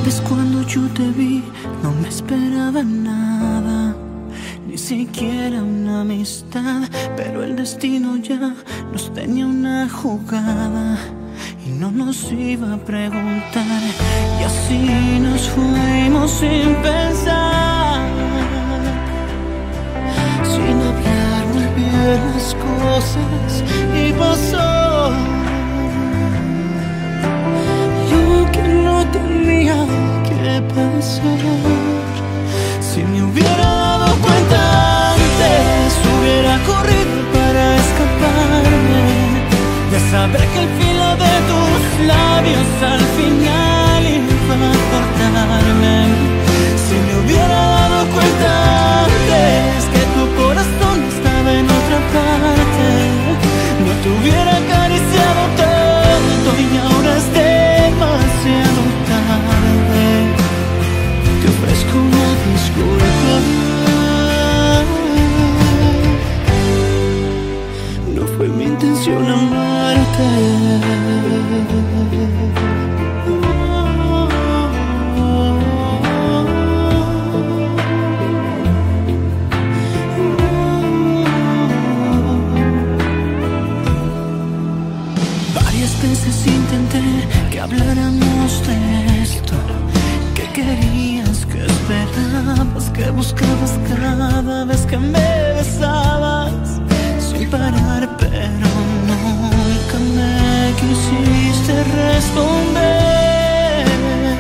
Sabes, cuando yo te vi no me esperaba nada, ni siquiera una amistad, pero el destino ya nos tenía una jugada y no nos iba a preguntar. Y así nos fuimos sin pensar, sin hablar muy bien las cosas, y pasó lo que no tenía que pasar. Si me hubiera dado cuenta antes, hubiera corrido para escaparme de saber que el filo de tus labios al final iba a cortarme. Si me hubiera dado cuenta antes que tu corazón estaba en otra parte, no te hubiera acariciado tanto y ahora es demasiado tarde. Te ofrezco una disculpa. No fue mi intención amarte. Varias veces intenté que habláramos de esto, que querías, que esperabas, que buscabas cada vez que me besabas sin parar, pero nunca me quisiste responder.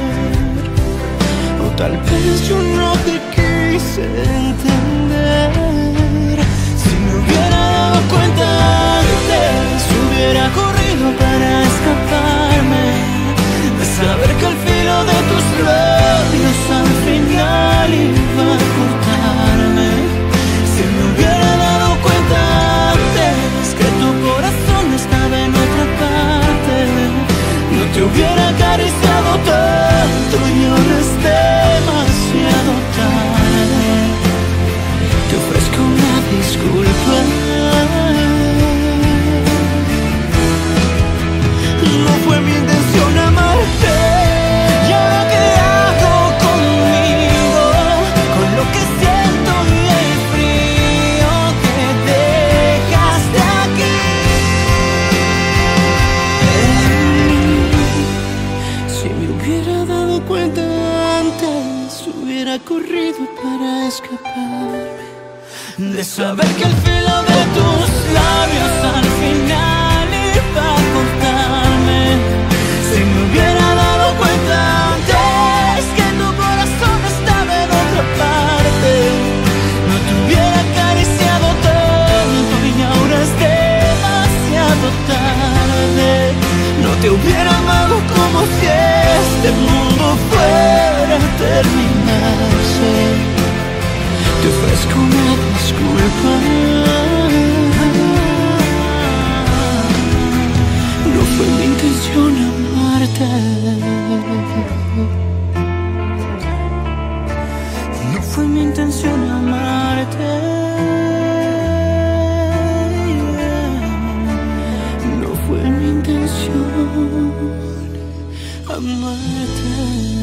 O tal vez yo no te quise entender. Si me hubiera dado cuenta antes, hubiera corrido para escaparme de saber que el filo de tus labios al final iba a cortarme. Si me hubiera dado cuenta antes que tu corazón estaba en otra parte, no te hubiera acariciado tanto y ahora es demasiado tarde. Te ofrezco una disculpa. No fue mi intención amarte. ¿Y ahora qué hago conmigo? Con lo que siento y el frío que dejaste aquí en mí. Si me hubiera dado cuenta antes, hubiera corrido para escaparme de saber que el filo de tus labios al final iba a cortarme. Si me hubiera dado cuenta antes que tu corazón estaba en otra parte, no te hubiera acariciado tanto y ahora es demasiado tarde. No te hubiera amado como si este mundo fuera a terminarse. Te ofrezco una disculpa. No fue mi intención amarte. No fue mi intención amarte. No fue mi intención amarte.